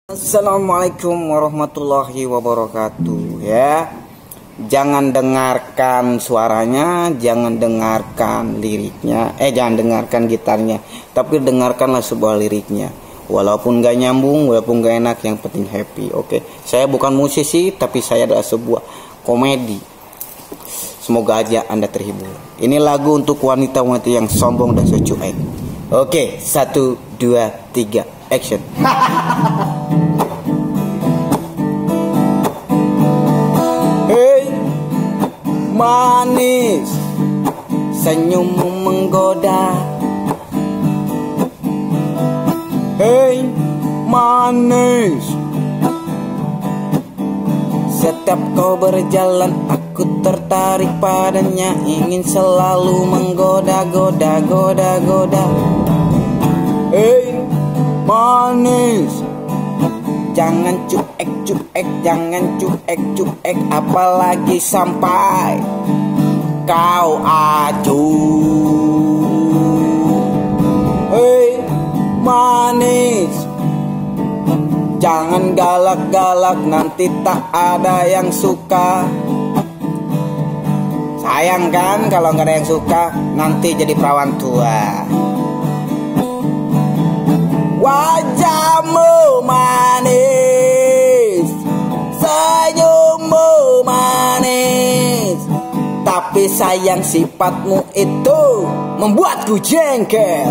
Assalamualaikum warahmatullahi wabarakatuh ya. Jangan dengarkan suaranya, jangan dengarkan liriknya, jangan dengarkan gitarnya, tapi dengarkanlah sebuah liriknya. Walaupun gak nyambung, walaupun gak enak, yang penting happy. Oke, saya bukan musisi, tapi saya adalah sebuah komedi. Semoga aja Anda terhibur. Ini lagu untuk wanita-wanita yang sombong dan secuek. Oke, 1, 2, 3, action. Hei manis, senyummu menggoda. Hei manis, setiap kau berjalan aku tertarik padanya, ingin selalu menggoda, goda, goda, goda. Hei manis, jangan cuek, cuek, jangan cuek, cuek, apalagi sampai kau acuh. Hei manis, jangan galak-galak, nanti tak ada yang suka. Sayang kan kalau nggak ada yang suka, nanti jadi perawan tua. Wajahmu manis, senyummu manis, tapi sayang sifatmu itu membuatku jengkel.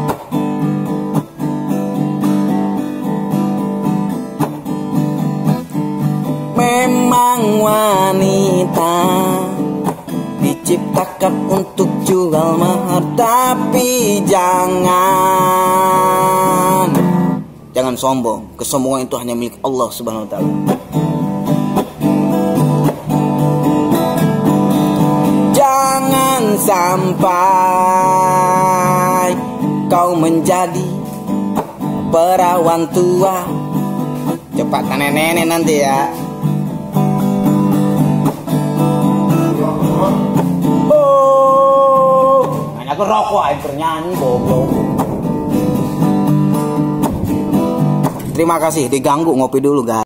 Memang wanita diciptakan untuk jual mahal, tapi jangan sombong. Kesombongan itu hanya milik Allah Subhanahu wa Ta'ala. Jangan sampai kau menjadi perawan tua. Cepat nenek-nenek nanti ya. Aku rokok aja bernyanyi goblok. Terima kasih, diganggu ngopi dulu guys.